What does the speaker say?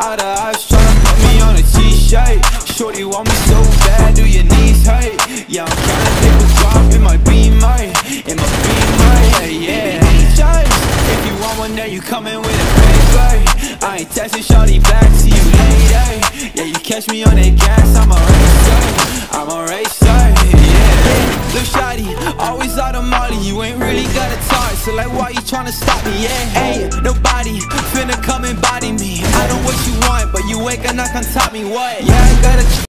Out of eyes tryna put me on a t-shirt. Shorty want me so bad, do your knees hurt? Yeah, I'm counting paper drop in my Beamer, in my Beamer, yeah. If you want one, then you coming with a paper. I ain't texting shorty back, see you later. Yeah, you catch me on that gas, I'm a racer, yeah. Look shawty, always out of Molly, you ain't really got a talk, so like why you tryna stop me, yeah? Ain't nobody finna come and body me. I know what you want, but you ain't gonna knock on top me, what? Yeah, I gotta